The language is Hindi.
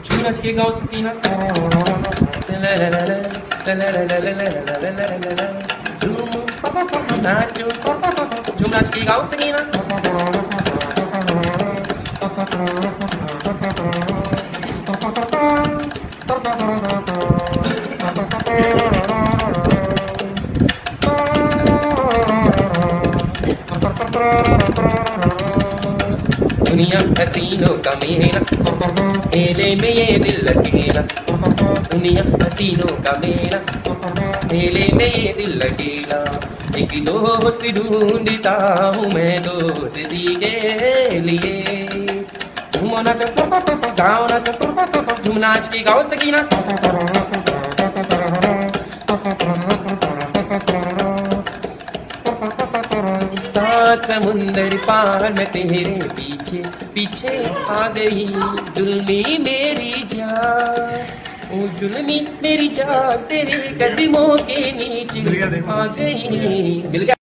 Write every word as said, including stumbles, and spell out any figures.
झूमच के गाँव सकीना झूम नाचो झूम नाच के गाँव सकीना दुनिया हसीनों का मेला मेले में ये दिल अकेला दुनिया हसीनों का मेला मेले में ये दिल अकेला एक दोस्त ढूंढता हूँ मैं दोस्ती के लिए झूमो ना तो गाओ ना तो झूम नाच के गाओ सकीना सात समुंदर पार में तेरे पीछे पीछे आ गई जुल्मी मेरी जान ओ जुल्मी मेरी जान तेरे कदमों के नीचे आ गई।